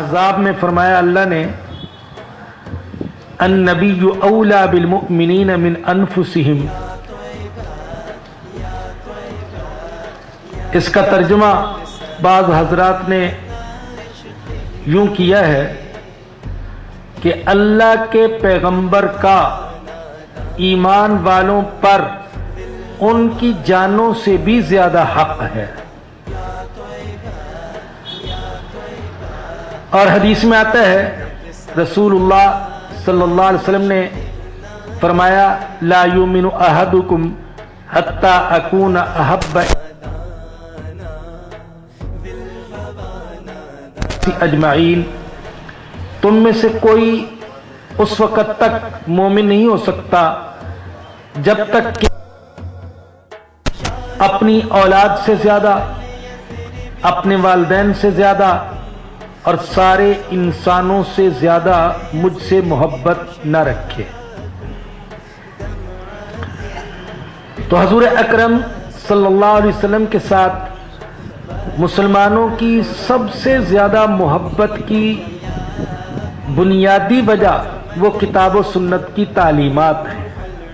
احزاب میں فرمایا اللہ نے النبی اولا بالمؤمنین من انفسہم، اس کا ترجمہ بعض حضرات نے یوں کیا ہے کہ اللہ کے پیغمبر کا ایمان والوں پر ان کی جانوں سے بھی زیادہ حق ہے۔ اور حدیث میں آتا ہے رسول اللہ صلی اللہ علیہ وسلم نے فرمایا لا یؤمن احدکم حتی اکون احب اجمعین، تم میں سے کوئی اس وقت تک مومن نہیں ہو سکتا جب تک کہ اپنی اولاد سے زیادہ، اپنے والدین سے زیادہ اور سارے انسانوں سے زیادہ مجھ سے محبت نہ رکھے۔ تو حضور اکرم صلی اللہ علیہ وسلم کے ساتھ مسلمانوں کی سب سے زیادہ محبت کی بنیادی وجہ وہ کتاب و سنت کی تعلیمات ہیں۔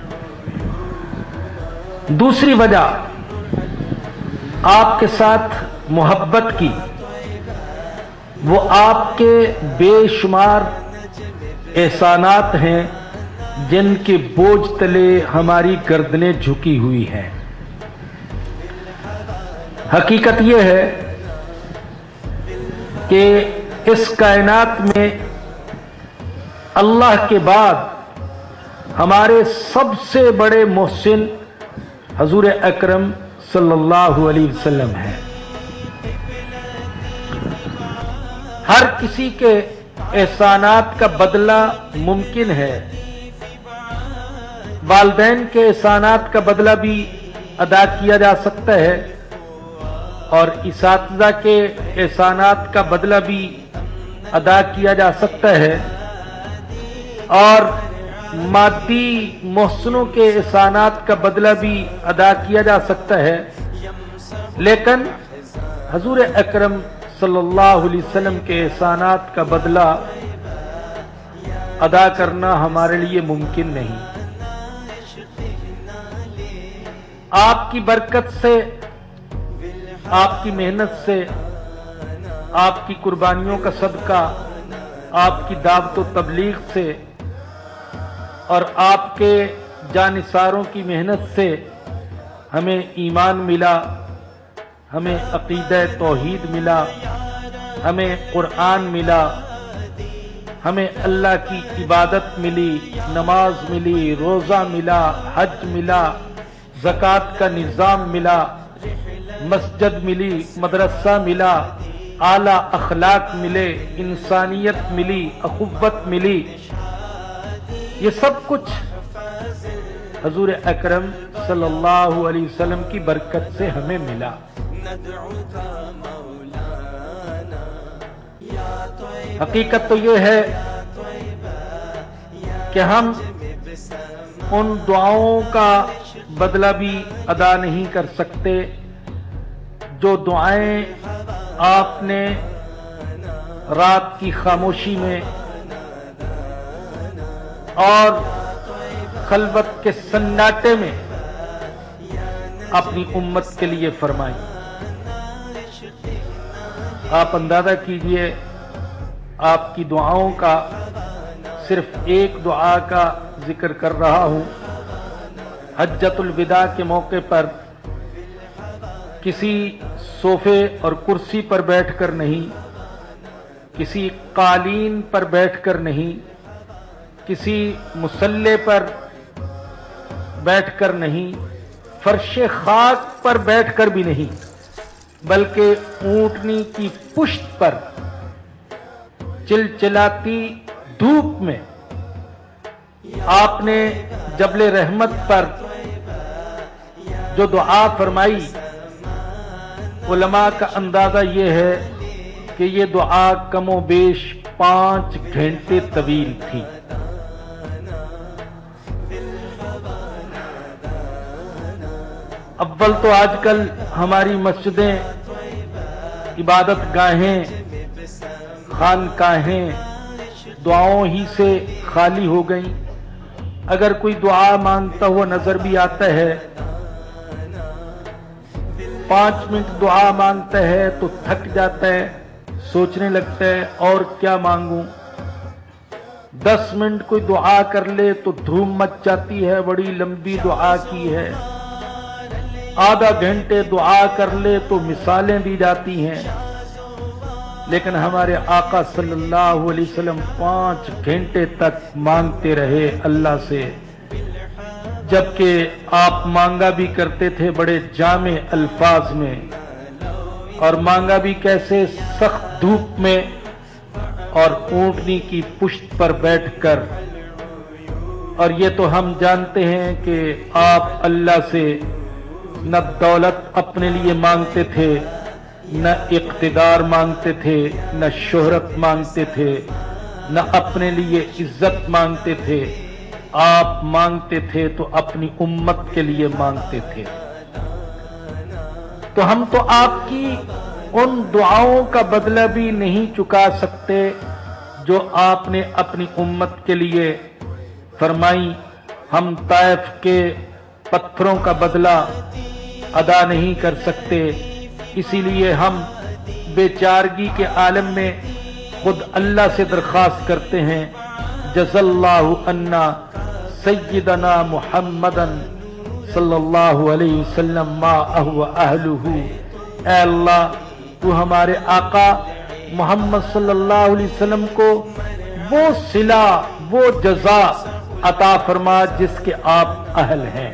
دوسری وجہ آپ کے ساتھ محبت کی وہ آپ کے بے شمار احسانات ہیں جن کے بوجھ تلے ہماری گردنیں جھکی ہوئی ہیں۔ حقیقت یہ ہے کہ اس کائنات میں اللہ کے بعد ہمارے سب سے بڑے محسن حضور اکرم صلی اللہ علیہ وسلم ہیں۔ ہر کسی کے احسانات کا بدلہ ممکن ہے، والدین کے احسانات کا بدلہ بھی ادا کیا جا سکتا ہے اور اساتذہ کے احسانات کا بدلہ بھی ادا کیا جا سکتا ہے اور مادی محسنوں کے احسانات کا بدلہ بھی ادا کیا جا سکتا ہے، لیکن حضور اکرم صلی اللہ علیہ وسلم کے احسانات کا بدلہ ادا کرنا ہمارے لیے ممکن نہیں۔ آپ کی برکت سے، آپ کی محنت سے، آپ کی قربانیوں کا صدقہ، آپ کی دعوت و تبلیغ سے اور آپ کے جانثاروں کی محنت سے ہمیں ایمان ملا، ہمیں عقیدہ توحید ملا، ہمیں قرآن ملا، ہمیں اللہ کی عبادت ملی، نماز ملی، روزہ ملا، حج ملا، زکوٰۃ کا نظام ملا، مسجد ملی، مدرسہ ملا، اعلیٰ اخلاق ملے، انسانیت ملی، اخوت ملی۔ یہ سب کچھ حضور اکرم صلی اللہ علیہ وسلم کی برکت سے ہمیں ملا۔ حقیقت تو یہ ہے کہ ہم ان دعاؤں کا بدلہ بھی ادا نہیں کر سکتے جو دعائیں آپ نے رات کی خاموشی میں اور خلوت کے سناٹے میں اپنی امت کے لیے فرمائی۔ آپ اندازہ کیجئے آپ کی دعاؤں کا صرف ایک دعا کا ذکر کر رہا ہوں۔ حجۃ الوداع کے موقع پر کسی صوفے اور کرسی پر بیٹھ کر نہیں، کسی قالین پر بیٹھ کر نہیں، کسی مصلی پر بیٹھ کر نہیں، فرش خاک پر بیٹھ کر بھی نہیں، بلکہ اونٹنی کی پشت پر چلچلاتی دھوپ میں آپ نے جبل رحمت پر جو دعا فرمائی، علماء کا اندازہ یہ ہے کہ یہ دعا کم و بیش 5 گھنٹے طویل تھی۔ اول تو آج کل ہماری مسجدیں، عبادت گاہیں، خانقاہیں دعاؤں ہی سے خالی ہو گئیں. اگر کوئی دعا مانگتا ہوا نظر بھی آتا ہے، 5 منٹ دعا مانگتا ہے تو تھک جاتا ہے، سوچنے لگتا ہے اور کیا مانگوں. 10 منٹ کوئی دعا کر لے تو دھوم مچ جاتی ہے، بڑی لمبی دعا کی ہے. آدھا گھنٹے دعا کر لے تو مثالیں دی جاتی ہیں. لیکن ہمارے آقا صلی اللہ علیہ وسلم 5 گھنٹے تک مانگتے رہے اللہ سے، جبکہ آپ مانگا بھی کرتے تھے بڑے جامع الفاظ میں. اور مانگا بھی کیسے؟ سخت دھوپ میں اور اونٹنی کی پشت پر بیٹھ کر. اور یہ تو ہم جانتے ہیں کہ آپ اللہ سے نہ دولت اپنے لیے مانگتے تھے، نہ اقتدار مانگتے تھے، نہ شہرت مانگتے تھے، نہ اپنے لیے عزت مانگتے تھے. آپ مانگتے تھے تو اپنی امت کے لیے مانگتے تھے. تو ہم تو آپ کی ان دعاؤں کا بدلہ بھی نہیں چکا سکتے جو آپ نے اپنی امت کے لیے فرمائی. ہم طائف کے پتھروں کا بدلہ ادا نہیں کر سکتے، اسی لیے ہم بیچارگی کے عالم میں خود اللہ سے درخواست کرتے ہیں، جزا اللہ عنا سیدنا محمدا صلی اللہ علیہ وسلم ما اہو اہلہ. اے اللہ تو ہمارے آقا محمد صلی اللہ علیہ وسلم کو وہ صلہ، وہ جزا عطا فرما جس کے آپ اہل ہیں.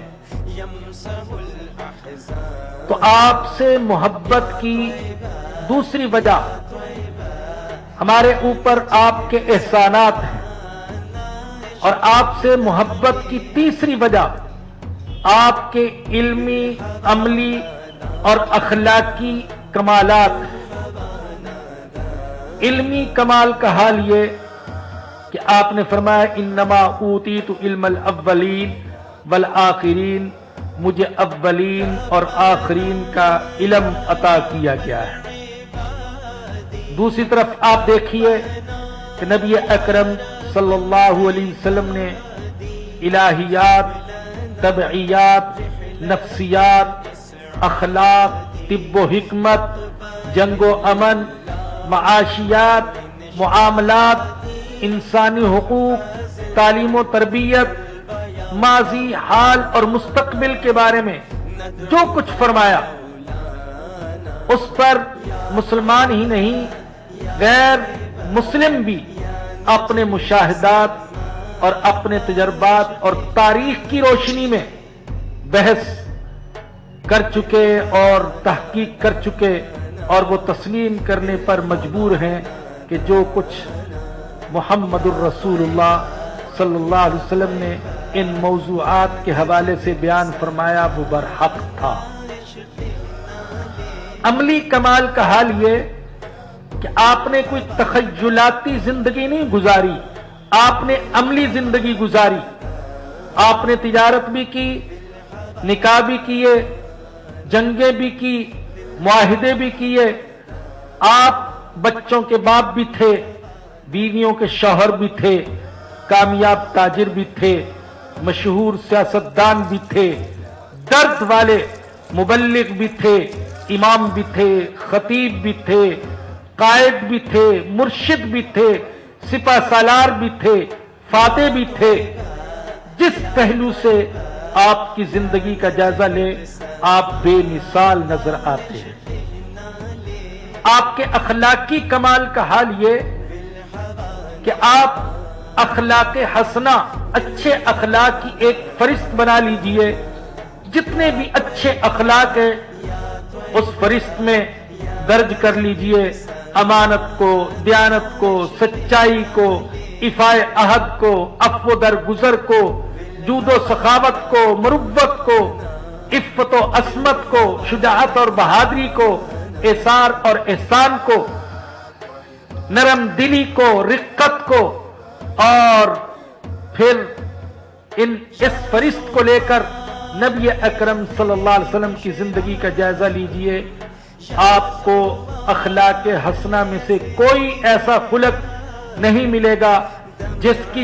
تو آپ سے محبت کی دوسری وجہ ہمارے اوپر آپ کے احسانات ہیں، اور آپ سے محبت کی تیسری وجہ آپ کے علمی، عملی اور اخلاقی کمالات. علمی کمال کا حال یہ کہ آپ نے فرمایا انما اوتیت علم الاولین والآخرین، مجھے اولین اور آخرین کا علم عطا کیا گیا ہے. دوسری طرف آپ دیکھیے کہ نبی اکرم صلی اللہ علیہ وسلم نے الہیات، طبعیات، نفسیات، اخلاق، طب و حکمت، جنگ و امن، معاشیات، معاملات، انسانی حقوق، تعلیم و تربیت، ماضی، حال اور مستقبل کے بارے میں جو کچھ فرمایا، اس پر مسلمان ہی نہیں غیر مسلم بھی اپنے مشاہدات اور اپنے تجربات اور تاریخ کی روشنی میں بحث کر چکے اور تحقیق کر چکے، اور وہ تسلیم کرنے پر مجبور ہیں کہ جو کچھ محمد الرسول اللہ صلی اللہ علیہ وسلم نے ان موضوعات کے حوالے سے بیان فرمایا وہ برحق تھا. عملی کمال کا حال یہ کہ آپ نے کوئی تخیلاتی زندگی نہیں گزاری، آپ نے عملی زندگی گزاری. آپ نے تجارت بھی کی، نکاح بھی کیے، جنگیں بھی کی، معاہدے بھی کیے. آپ بچوں کے باپ بھی تھے، بیویوں کے شوہر بھی تھے، کامیاب تاجر بھی تھے، مشہور سیاستدان بھی تھے، درد والے مبلغ بھی تھے، امام بھی تھے، خطیب بھی تھے، قائد بھی تھے، مرشد بھی تھے، سپہ سالار بھی تھے، فاتح بھی تھے. جس پہلو سے آپ کی زندگی کا جائزہ لے آپ بے مثال نظر آتے ہیں. آپ کے اخلاقی کمال کا حال یہ کہ آپ اخلاق حسنہ، اچھے اخلاق کی ایک فہرست بنا لیجئے. جتنے بھی اچھے اخلاق ہیں اس فہرست میں درج کر لیجئے. امانت کو، دیانت کو، سچائی کو، ایفائے عہد کو، عفو درگزر کو، جود و سخاوت کو، مروت کو، عفت و عصمت کو، شجاعت اور بہادری کو، ایثار اور احسان کو، نرم دلی کو، رقت کو، اور پھر اس فہرست کو لے کر نبی اکرم صلی اللہ علیہ وسلم کی زندگی کا جائزہ لیجئے. آپ کو اخلاق حسنہ میں سے کوئی ایسا خلق نہیں ملے گا جس کی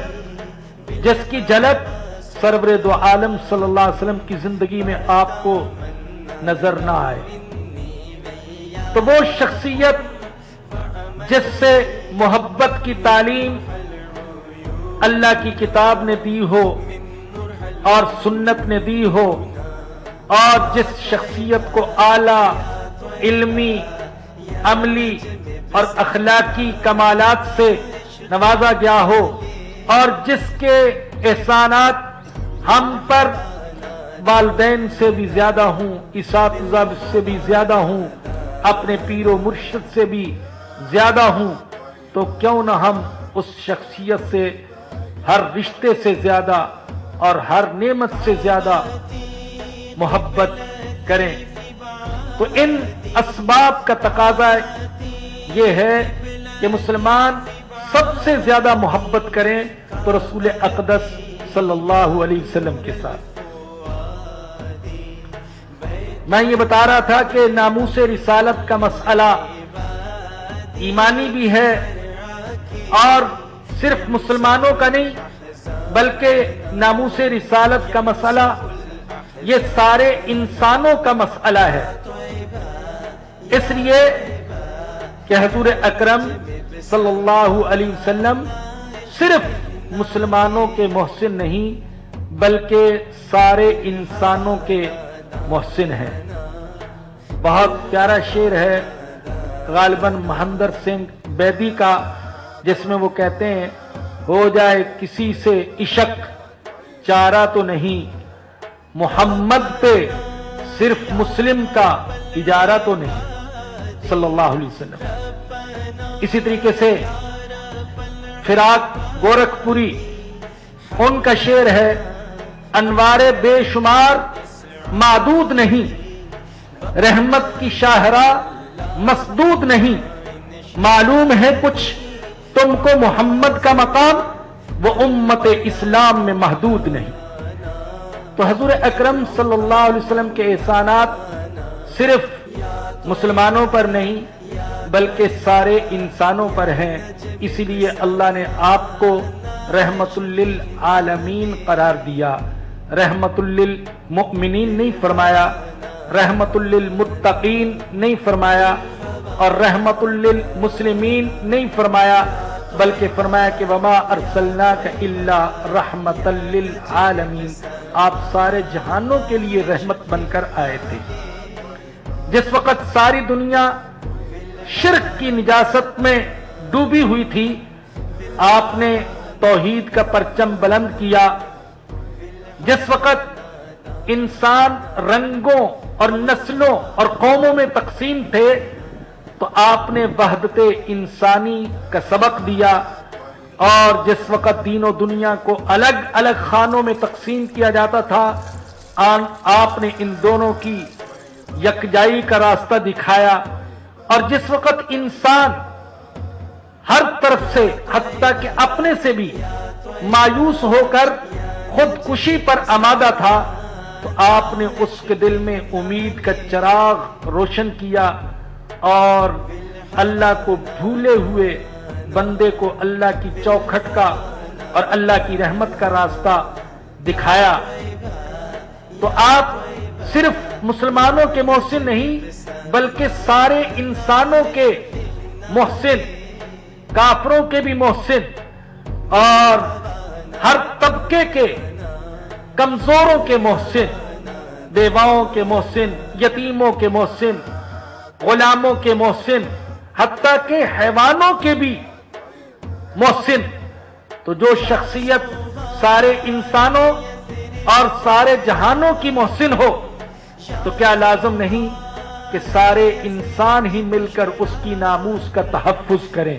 جھلک سرور دو عالم صلی اللہ علیہ وسلم کی زندگی میں آپ کو نظر نہ آئے۔ تو وہ شخصیت جس سے محبت کی تعلیم اللہ کی کتاب نے دی ہو اور سنت نے دی ہو، اور جس شخصیت کو اعلیٰ علمی، عملی اور اخلاقی کمالات سے نوازا گیا ہو، اور جس کے احسانات ہم پر والدین سے بھی زیادہ ہوں، اساتذہ سے بھی زیادہ ہوں، اپنے پیر و مرشد سے بھی زیادہ ہوں، تو کیوں نہ ہم اس شخصیت سے ہر رشتے سے زیادہ اور ہر نعمت سے زیادہ محبت کریں۔ تو ان اسباب کا تقاضا یہ ہے کہ مسلمان سب سے زیادہ محبت کریں تو رسول اقدس صلی اللہ علیہ وسلم کے ساتھ۔ میں یہ بتا رہا تھا کہ ناموس رسالت کا مسئلہ ایمانی بھی ہے، اور صرف مسلمانوں کا نہیں بلکہ ناموس رسالت کا مسئلہ یہ سارے انسانوں کا مسئلہ ہے، اس لیے کہ حضور اکرم صلی اللہ علیہ وسلم صرف مسلمانوں کے محسن نہیں بلکہ سارے انسانوں کے محسن ہیں۔ بہت پیارا شعر ہے غالباً مہندر سنگھ بیدی کا، جس میں وہ کہتے ہیں، ہو جائے کسی سے عشق چارہ تو نہیں، محمد پہ صرف مسلم کا اجارہ تو نہیں، صلی اللہ علیہ وسلم۔ اسی طریقے سے فراق گورکھپوری، ان کا شعر ہے، انوار بے شمار معدود نہیں، رحمت کی شاہراہ مسدود نہیں، معلوم ہے کچھ تم کو محمد کا مقام، وہ امت اسلام میں محدود نہیں۔ تو حضور اکرم صلی اللہ علیہ وسلم کے احسانات صرف مسلمانوں پر نہیں بلکہ سارے انسانوں پر ہیں، اسی لیے اللہ نے آپ کو رحمت للعالمین قرار دیا، رحمت للمؤمنین نہیں فرمایا، رحمت للمتقین نہیں فرمایا، اور رحمت للمسلمین نہیں فرمایا، بلکہ فرمایا کہ وما ارسلناک الا رحمت للعالمین، آپ سارے جہانوں کے لیے رحمت بن کر آئے تھے۔ جس وقت ساری دنیا شرک کی نجاست میں ڈوبی ہوئی تھی، آپ نے توحید کا پرچم بلند کیا۔ جس وقت انسان رنگوں اور نسلوں اور قوموں میں تقسیم تھے، تو آپ نے وحدت انسانی کا سبق دیا، اور جس وقت دین و دنیا کو الگ الگ خانوں میں تقسیم کیا جاتا تھا، آپ نے ان دونوں کی یکجائی کا راستہ دکھایا، اور جس وقت انسان ہر طرف سے حتیٰ کہ اپنے سے بھی مایوس ہو کر خودکشی پر آمادہ تھا، تو آپ نے اس کے دل میں امید کا چراغ روشن کیا، اور اللہ کو بھولے ہوئے بندے کو اللہ کی چوکھٹ کا اور اللہ کی رحمت کا راستہ دکھایا۔ تو آپ صرف مسلمانوں کے محسن نہیں بلکہ سارے انسانوں کے محسن، کافروں کے بھی محسن، اور ہر طبقے کے کمزوروں کے محسن، بیواؤں کے محسن، یتیموں کے محسن، غلاموں کے محسن، حتیٰ کہ حیوانوں کے بھی محسن۔ تو جو شخصیت سارے انسانوں اور سارے جہانوں کی محسن ہو، تو کیا لازم نہیں کہ سارے انسان ہی مل کر اس کی ناموس کا تحفظ کریں؟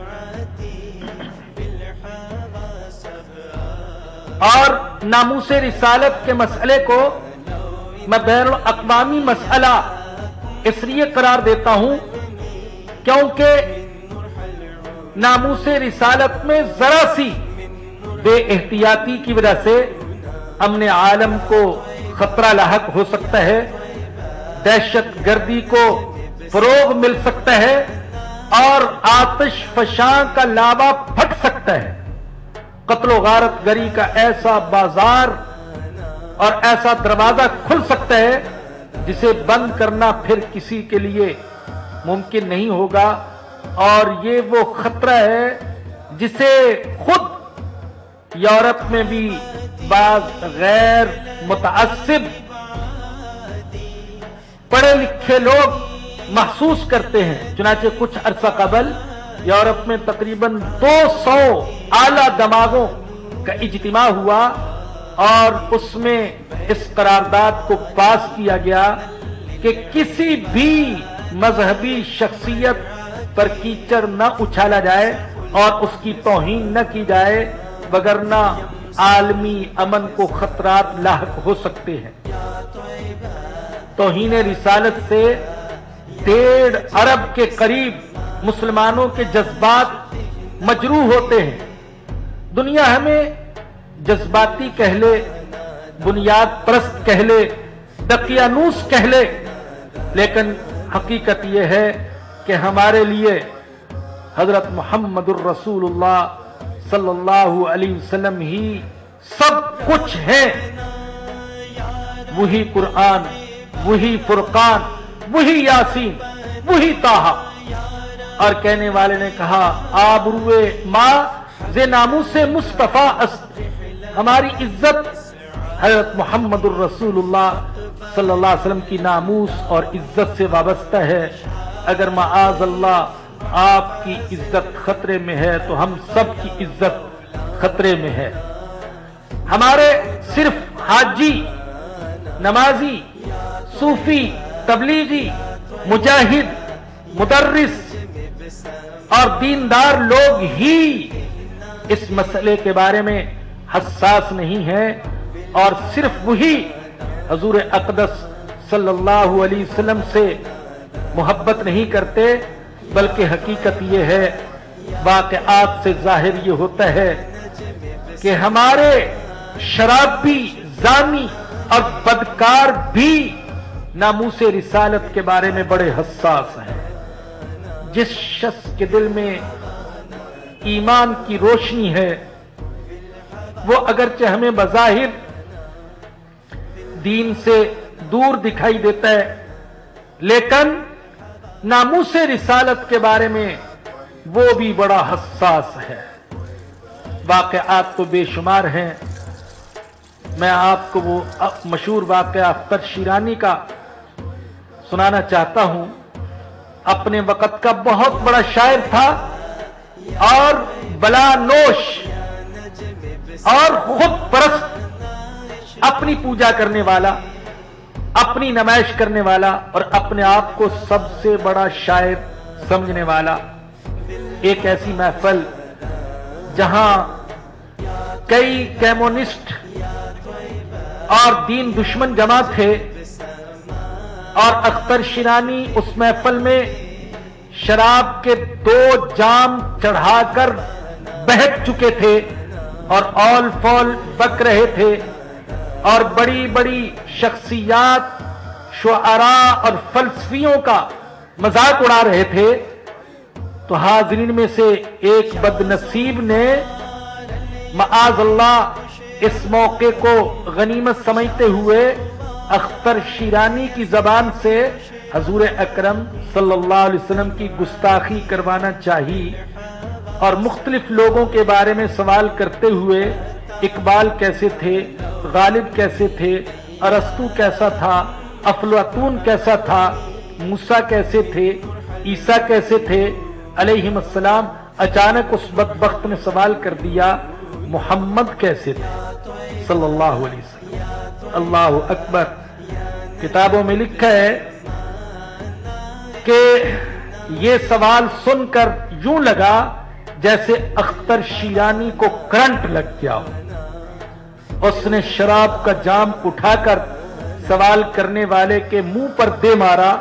اور ناموس رسالت کے مسئلے کو میں بین الاقوامی مسئلہ اس لیے قرار دیتا ہوں کیونکہ ناموس رسالت میں ذرا سی بے احتیاطی کی وجہ سے امن عالم کو خطرہ لاحق ہو سکتا ہے۔ दहशत गर्दी को फरोग मिल सकता है और आतिश फशां का लावा फट सकता है। कत्लो गारत गरी का ऐसा बाजार और ऐसा दरवाजा खुल सकता है जिसे बंद करना फिर किसी के लिए मुमकिन नहीं होगा। और ये वो खतरा है जिसे खुद यूरोप में भी बाज गैर मुतअस्सिब पढ़े लिखे लोग महसूस करते हैं। चुनाचे कुछ अरसा कबल यूरोप में तकरीबन 200 आला दमागों का इज्तिमा हुआ और उसमें इस करारदाद को पास किया गया कि किसी भी मजहबी शख्सियत पर कीचड़ न उछाला जाए और उसकी तौहीन न की जाए, वगरना आलमी अमन को खतरात लाहक हो सकते हैं। तौहीन रिसालत से 1.5 अरब के करीब मुसलमानों के जज्बात मजरूह होते हैं। दुनिया हमें जज्बाती कह ले, बुनियाद परस्त कह ले, दकियानूस कह ले, लेकिन हकीकत यह है कि हमारे लिए हजरत मुहम्मदुर रसूलुल्लाह सल्लल्लाहु अलैहि वसल्लम ही सब कुछ है। वही कुरान, वही फुरकान, वही यासीन, वही ताहा। और कहने वाले ने कहा आबरूए मां जे नामू से मुस्तफा अस्त, हमारी इज्जत हजरत मुहम्मदुर रसूलुल्लाह सल्लल्लाहु अलैहि वसल्लम की नामूस और इज्जत से वाबस्ता है। अगर माआज अल्लाह आपकी इज्जत खतरे में है तो हम सब की इज्जत खतरे में है। हमारे सिर्फ हाजी, नमाजी, सूफी, तबलीगी, मुजाहिद, मुदर्रिस और दीनदार लोग ही इस मसले के बारे में हसास नहीं है और सिर्फ वही हजूर अक़दस सल्लल्लाहु अलैहि वसल्लम से मोहब्बत नहीं करते, बल्कि हकीकत यह है, वाक़यात से जाहिर ये होता है कि हमारे शराबी, जानी और बदकार भी नामूसे रिसालत के बारे में बड़े हसास हैं। जिस शख्स के दिल में ईमान की रोशनी है वो अगरचे हमें बज़ाहिर दीन से दूर दिखाई देता है, लेकिन नामूसे रिसालत के बारे में वो भी बड़ा हसास है। वाक़यात तो बेशुमार हैं। मैं आपको वो मशहूर वाक़या अख्तर शिरानी का सुनाना चाहता हूं। अपने वक़्त का बहुत बड़ा शायर था और बलानोश और खुद परस्त, अपनी पूजा करने वाला, अपनी नमाइश करने वाला और अपने आप को सबसे बड़ा शायर समझने वाला। एक ऐसी महफिल जहां कई कम्युनिस्ट और दीन दुश्मन जमा थे और अख्तर शिरानी उस महफिल में शराब के 2 जाम चढ़ाकर बहक चुके थे और ऑल फॉल बक रहे थे और बड़ी बड़ी शख्सियात, शुआरा और फलसफियों का मजाक उड़ा रहे थे। तो हाज़रीन में से एक बदनसीब ने माआज़ अल्लाह इस मौके को गनीमत समझते हुए अख्तर शिरानी की जबान से हजूर अकरम सल्लल्लाहु अलैहि वसल्लम की गुस्ताखी करवाना चाहिए और मुख्तलिफ लोगों के बारे में सवाल करते हुए इकबाल कैसे थे, गालिब कैसे थे, अरस्तु कैसा था, अफलातून कैसा था, मूसा कैसे थे, ईसा कैसे थे अलैहिमुस्सलाम। अचानक उस बदबख्त ने सवाल कर दिया मोहम्मद कैसे थे सल्लल्लाहु अलैहि वसल्लम। अल्लाहु अकबर। किताबों में लिखा है कि ये सवाल सुनकर यूं लगा जैसे अख्तर शिरानी को करंट लग गया हो। उसने शराब का जाम उठाकर सवाल करने वाले के मुंह पर दे मारा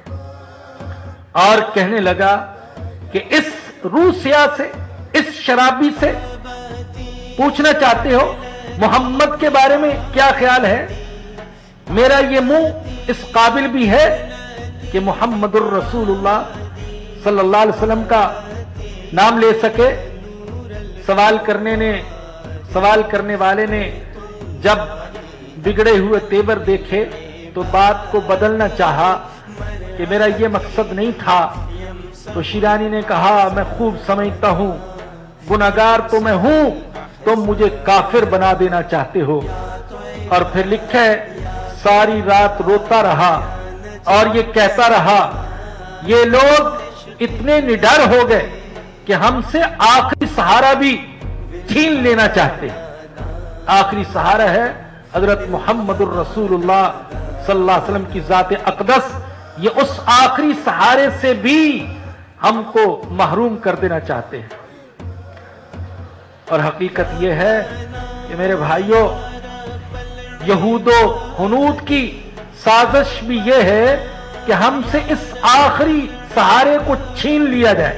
और कहने लगा कि इस रूसिया से, इस शराबी से पूछना चाहते हो मोहम्मद के बारे में क्या ख्याल है? मेरा ये मुंह اس قابل بھی ہے کہ محمد الرسول اللہ صلی اللہ علیہ وسلم کا نام لے سکے؟ سوال کرنے والے نے جب بگڑے ہوئے تیور دیکھے تو بات کو بدلنا چاہا کہ میرا یہ مقصد نہیں تھا. تو شیرانی نے کہا میں خوب سمجھتا ہوں، گناہگار تو میں ہوں، تم مجھے کافر بنا دینا چاہتے ہو. اور پھر لکھے ساری رات روتا رہا اور یہ کہتا رہا یہ لوگ اتنے نڈر ہو گئے کہ ہم سے آخری سہارا بھی چھین لینا چاہتے. آخری سہارا ہے حضرت محمد الرسول اللہ صلی اللہ علیہ وسلم کی ذات اقدس. یہ اس آخری سہارے سے بھی ہم کو محروم کر دینا چاہتے ہیں. اور حقیقت یہ ہے کہ میرے بھائیوں، یہود و ہنود کی سازش بھی یہ ہے کہ ہم سے اس آخری سہارے کو چھین لیا جائے.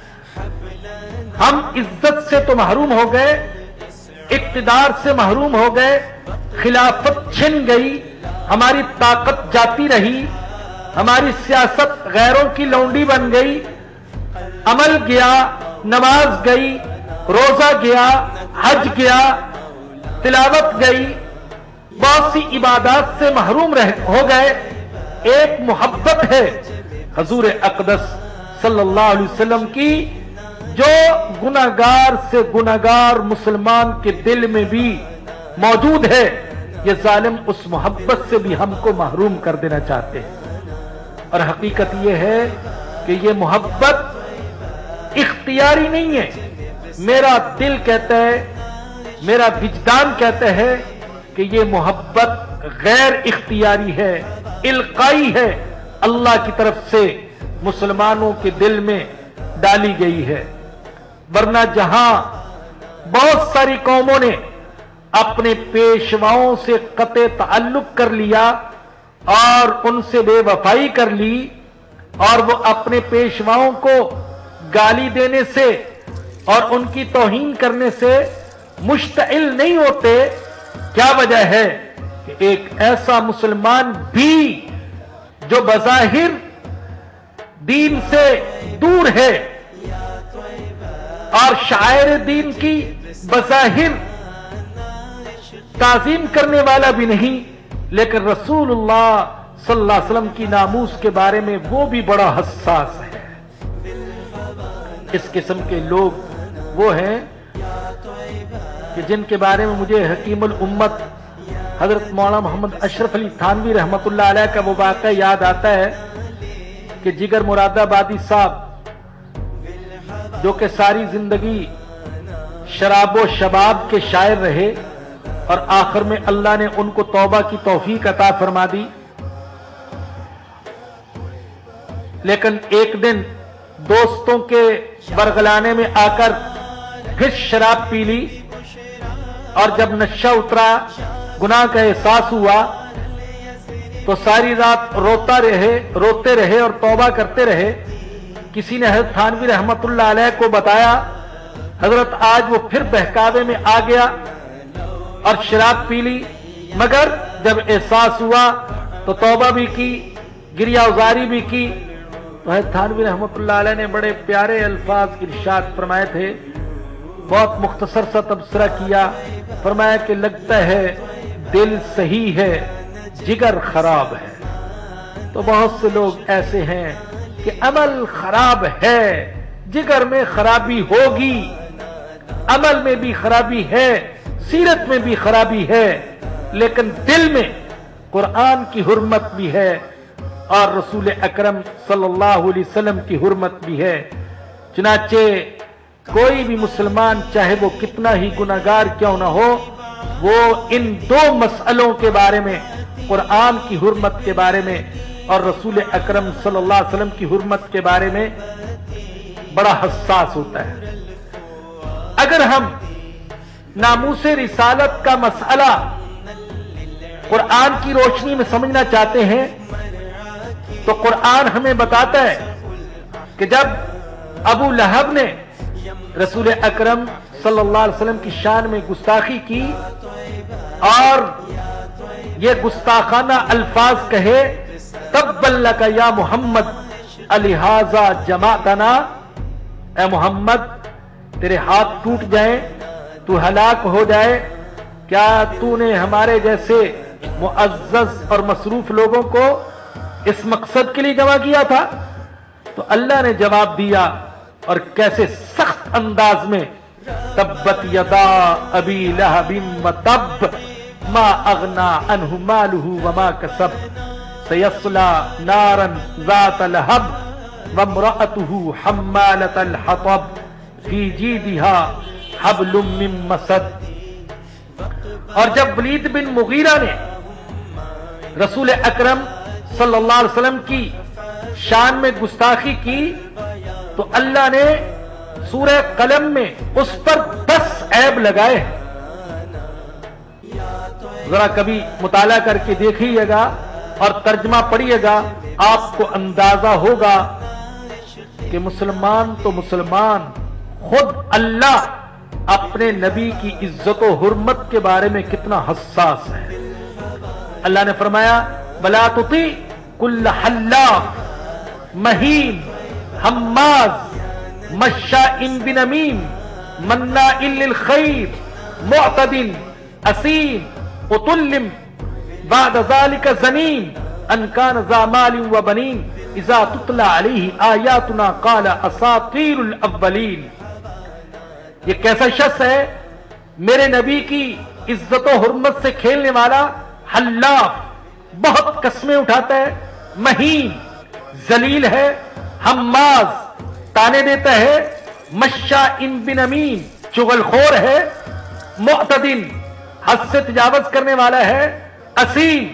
ہم عزت سے تو محروم ہو گئے، اقتدار سے محروم ہو گئے، خلافت چھن گئی، ہماری طاقت جاتی رہی، ہماری سیاست غیروں کی لونڈی بن گئی، عمل گیا، نماز گئی، روزہ گیا، حج گیا، تلاوت گئی، بہت سی عبادات سے محروم ہو گئے. ایک محبت ہے حضور اقدس صلی اللہ علیہ وسلم کی جو گناہگار سے گناہگار مسلمان کے دل میں بھی موجود ہے. یہ ظالم اس محبت سے بھی ہم کو محروم کر دینا چاہتے ہیں. اور حقیقت یہ ہے کہ یہ محبت اختیاری نہیں ہے. میرا دل کہتا ہے، میرا وجدان کہتا ہے کہ یہ محبت غیر اختیاری ہے، القائی ہے، اللہ کی طرف سے مسلمانوں کے دل میں ڈالی گئی ہے. ورنہ جہاں بہت ساری قوموں نے اپنے پیشواؤں سے قطع تعلق کر لیا اور ان سے بے وفائی کر لی اور وہ اپنے پیشواؤں کو گالی دینے سے اور ان کی توہین کرنے سے مشتعل نہیں ہوتے، کیا وجہ ہے کہ ایک ایسا مسلمان بھی جو بظاہر دین سے دور ہے اور شاعر دین کی بظاہر تعظیم کرنے والا بھی نہیں، لیکن رسول اللہ صلی اللہ علیہ وسلم کی ناموس کے بارے میں وہ بھی بڑا حساس ہے. اس قسم کے لوگ وہ ہیں کہ جن کے بارے میں مجھے حکیم الامت حضرت مولانا محمد اشرف علی تھانوی رحمت اللہ علیہ کا وہ واقعہ یاد آتا ہے کہ جگر مراد آبادی صاحب جو کہ ساری زندگی شراب و شباب کے شاعر رہے اور آخر میں اللہ نے ان کو توبہ کی توفیق عطا فرما دی، لیکن ایک دن دوستوں کے برگلانے میں آ کر پھر شراب پی لی اور جب نشہ اترا، گناہ کا احساس ہوا تو ساری رات روتے رہے اور توبہ کرتے رہے. کسی نے حضرت تھانوی رحمت اللہ علیہ کو بتایا، حضرت آج وہ پھر بہکاوے میں آ گیا اور شراب پی لی، مگر جب احساس ہوا تو توبہ بھی کی، گریہ ازاری بھی کی. حضرت تھانوی رحمت اللہ علیہ نے بڑے پیارے الفاظ ارشاد فرمائے تھے، بہت مختصر سا تبصرہ کیا، فرمایا کہ لگتا ہے دل صحیح ہے جگر خراب ہے. تو بہت سے لوگ ایسے ہیں کہ عمل خراب ہے، جگر میں خرابی ہوگی، عمل میں بھی خرابی ہے، سیرت میں بھی خرابی ہے، لیکن دل میں قرآن کی حرمت بھی ہے اور رسول اکرم صلی اللہ علیہ وسلم کی حرمت بھی ہے. چنانچہ کوئی بھی مسلمان چاہے وہ کتنا ہی گناہگار کیوں نہ ہو، وہ ان دو مسئلوں کے بارے میں، قرآن کی حرمت کے بارے میں اور رسول اکرم صلی اللہ علیہ وسلم کی حرمت کے بارے میں بڑا حساس ہوتا ہے. اگر ہم ناموس رسالت کا مسئلہ قرآن کی روشنی میں سمجھنا چاہتے ہیں تو قرآن ہمیں بتاتا ہے کہ جب ابو لہب نے رسول اکرم صلی اللہ علیہ وسلم کی شان میں گستاخی کی اور یہ گستاخانہ الفاظ کہے تبًّ لک یا محمد الہٰذا جمعتنا، اے محمد تیرے ہاتھ ٹوٹ جائیں، تو ہلاک ہو جائے، کیا تو نے ہمارے جیسے معزز اور مصروف لوگوں کو اس مقصد کے لیے جمع کیا تھا؟ تو اللہ نے جواب دیا، اور کیسے سخت انداز میں، تبت یدا ابی لہب وتب ما اغنا عنہ مالہ وما کسب سیصلی نارا ذات لہب وامرأتہ حمالۃ الحطب فی جیدها حبل من مسد۔ اور جب ولید بن مغیرہ نے رسول اکرم صلی اللہ علیہ وسلم کی شان میں گستاخی کی تو اللہ نے سورہ قلم میں اس پر 10 عیب لگائے ہیں۔ ذرا کبھی مطالعہ کر کے دیکھیے گا اور ترجمہ پڑھیے گا، آپ کو اندازہ ہوگا کہ مسلمان تو مسلمان، خود اللہ اپنے نبی کی عزت و حرمت کے بارے میں کتنا حساس ہے۔ اللہ نے فرمایا وَلَا تُطِعْ كُلَّ حَلَّافٍ مَّهِینٍ ہماز مشاء بنمیم مناع للخیر معتد اثیم عتل بعد ذلك زنیم ان کان ذا مال وبنین اذا تتلی علیہ آیاتنا قال اساطیر الاولین۔ یہ کیسا شخص ہے؟ میرے نبی کی عزت و حرمت سے کھیلنے والا، حلاف، بہت قسمیں اٹھاتا ہے، مہین، ذلیل ہے، حماز، تانے دیتا ہے، مشاء بنمیم، چغل خور ہے، معتدن، حد سے تجاوز کرنے والا ہے، اثیم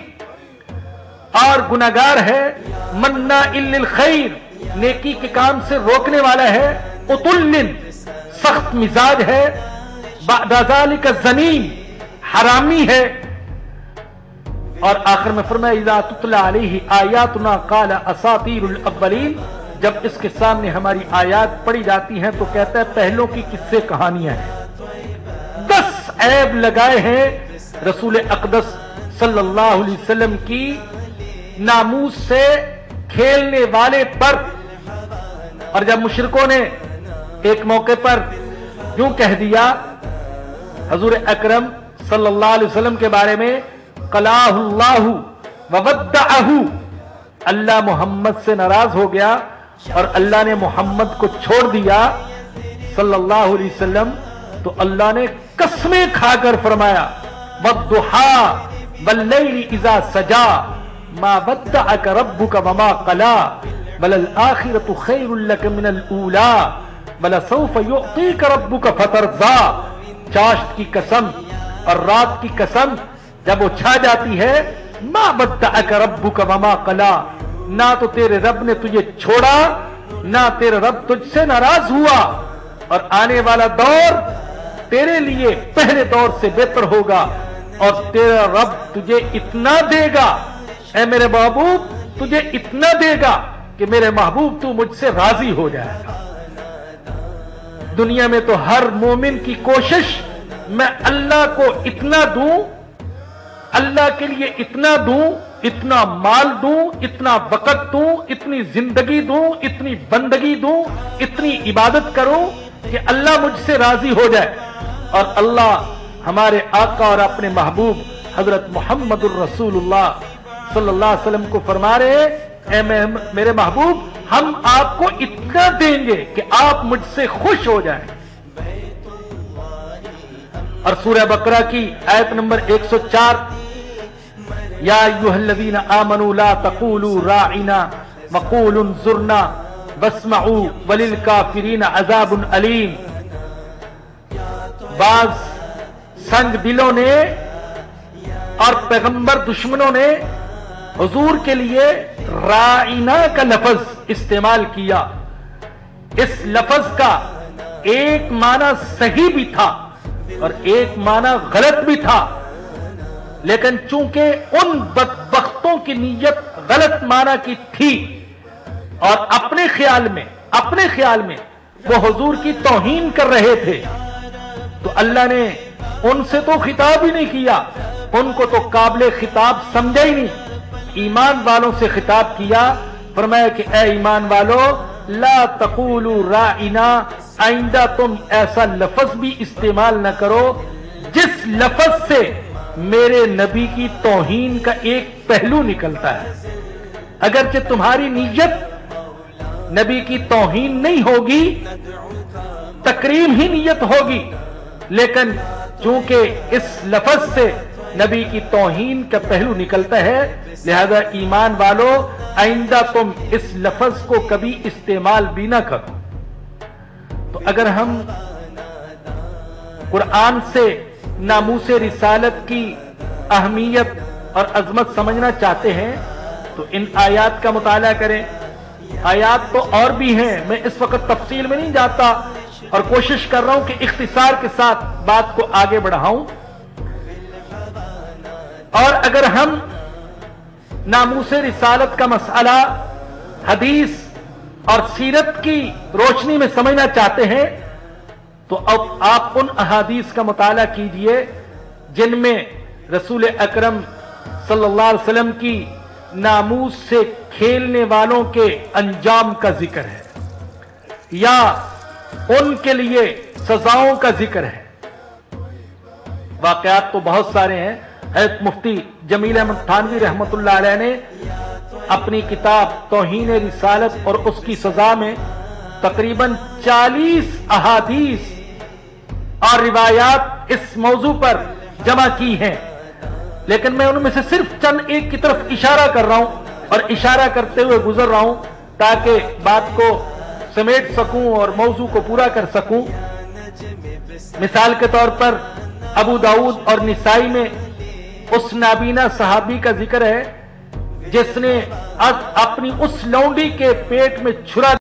اور گناہگار ہے، مناع للخیر، نیکی کے کام سے روکنے والا ہے، عتل، سخت مزاج ہے، بعد ذلک زنیم، حرامی ہے۔ اور آخر میں فرمایا اذا تتلی علیہ آیاتنا قال اساطیر الاولین، جب اس کے سامنے ہماری آیات پڑھی جاتی ہیں تو کہتا ہے پہلوں کی قصے کہانیاں ہیں۔ 10 عیب لگائے ہیں رسول اقدس صلی اللہ علیہ وسلم کی ناموس سے کھیلنے والے پر۔ اور جب مشرکوں نے ایک موقع پر یوں کہہ دیا حضور اکرم صلی اللہ علیہ وسلم کے بارے میں، قلعہ اللہ وودعہ، اللہ محمد سے ناراض ہو گیا اور اللہ نے محمد کو چھوڑ دیا صلی اللہ علیہ وسلم، تو اللہ نے قسمیں کھا کر فرمایا والضحی واللیل اذا سجا ما ودعک ربک وما قلا وللآخرۃ خیر لک من الاولی ولسوف یعطیک ربک فترضی۔ چاشت کی قسم اور رات کی قسم جب وہ چھا جاتی ہے، ما ودعک ربک وما قلا، نہ تو تیرے رب نے تجھے چھوڑا، نہ تیرے رب تجھ سے ناراض ہوا، اور آنے والا دور تیرے لیے پہلے دور سے بہتر ہوگا، اور تیرا رب تجھے اتنا دے گا، اے میرے محبوب تجھے اتنا دے گا کہ میرے محبوب تو مجھ سے راضی ہو جائے گا۔ دنیا میں تو ہر مومن کی کوشش میں اللہ کو اتنا دوں، اللہ کے لیے اتنا دوں، اتنا مال دوں، اتنا وقت دوں، اتنی زندگی دوں، اتنی بندگی دوں، اتنی عبادت کروں کہ اللہ مجھ سے راضی ہو جائے۔ اور اللہ ہمارے آقا اور اپنے محبوب حضرت محمد الرسول اللہ صلی اللہ علیہ وسلم کو فرما رہے، اے میرے محبوب ہم آپ کو اتنا دیں گے کہ آپ مجھ سے خوش ہو جائیں۔ اور سورہ بقرہ کی آیت نمبر 104، یا ایھا الذین آمنوا لا تقولوا راعنا وقولوا انظرنا واسمعوا وللکافرین عذاب علیم۔ بعض سنگ دلوں نے اور پیغمبر دشمنوں نے حضور کے لیے راعنا کا لفظ استعمال کیا۔ اس لفظ کا ایک معنی صحیح بھی تھا اور ایک معنی غلط بھی تھا، لیکن چونکہ ان بدبختوں کی نیت غلط معنی کی تھی اور اپنے خیال میں وہ حضور کی توہین کر رہے تھے، تو اللہ نے ان سے تو خطاب ہی نہیں کیا، उनको तो काबिल खिताब समझा ही नहीं। ईमान वालों से खिताब किया, फरमाया कि ए ईमान वालों, ला तक़ूलू राइना, आइंदा तुम ऐसा लफ्ज भी इस्तेमाल न करो जिस लफ्ज से मेरे नबी की तौहीन का एक पहलू निकलता है। अगरचे तुम्हारी नीयत नबी की तौहीन नहीं होगी, तकरीम ही नीयत होगी, लेकिन चूंकि इस लफ्ज से नबी की तौहीन का पहलू निकलता है, लिहाजा ईमान वालों आइंदा तुम इस लफ्ज को कभी इस्तेमाल भी ना करो। तो अगर हम कुरान से नामूसे रिसालत की अहमियत और अजमत समझना चाहते हैं तो इन आयात का मुताला करें। आयात तो और भी हैं, मैं इस वक्त तफसील में नहीं जाता और कोशिश कर रहा हूं कि इख्तिसार के साथ बात को आगे बढ़ाऊं। और अगर हम नामूसे रिसालत का मसला हदीस और सीरत की रोशनी में समझना चाहते हैं तो अब आप उन अहादीस का मुताला कीजिए जिनमें रसूल अकरम सल्लल्लाहु अलैहि वसल्लम की नामूस से खेलने वालों के अंजाम का जिक्र है या उनके लिए सजाओं का जिक्र है। वाकयात तो बहुत सारे हैं। हज़रत मुफ्ती जमील अहमद थानवी रहमतुल्लाह अलैह ने अपनी किताब तौहीन रिसालत और उसकी सजा में तकरीबन 40 अहादीस और रिवायात इस मौजू पर जमा की हैं, लेकिन मैं उनमें से सिर्फ चंद एक की तरफ इशारा कर रहा हूं और इशारा करते हुए गुजर रहा हूं ताकि बात को समेट सकूं और मौजू को पूरा कर सकूं। मिसाल के तौर पर अबू दाऊद और निसाई में उस नाबीना सहाबी का जिक्र है जिसने अपनी उस लौंडी के पेट में छुरा